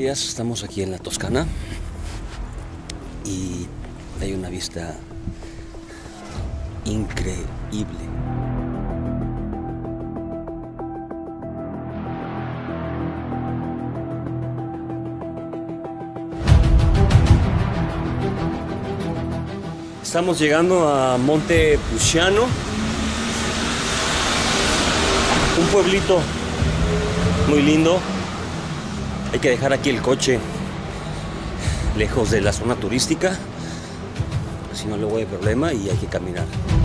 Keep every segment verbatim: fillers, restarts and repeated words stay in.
días, estamos aquí en la Toscana y hay una vista increíble. Estamos llegando a Monte Puciano, un pueblito muy lindo. Hay que dejar aquí el coche lejos de la zona turística, si no luego hay problema y hay que caminar.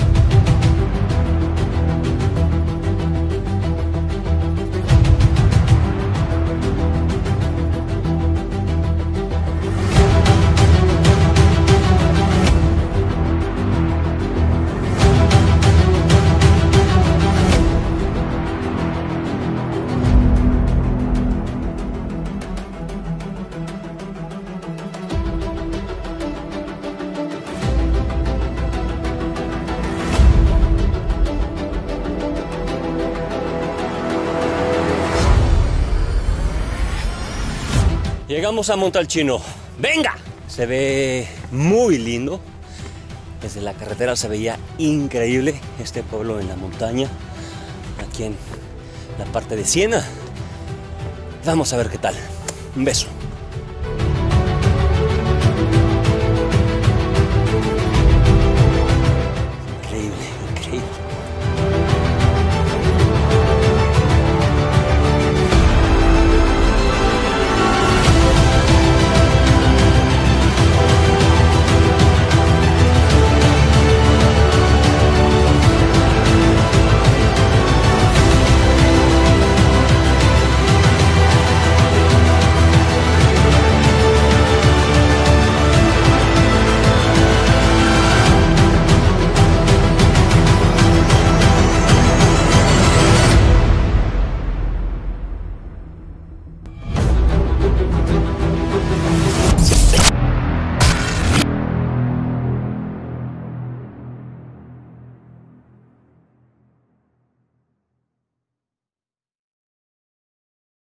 Llegamos a Montalcino. ¡Venga! Se ve muy lindo. Desde la carretera se veía increíble este pueblo en la montaña, aquí en la parte de Siena. Vamos a ver qué tal. Un beso.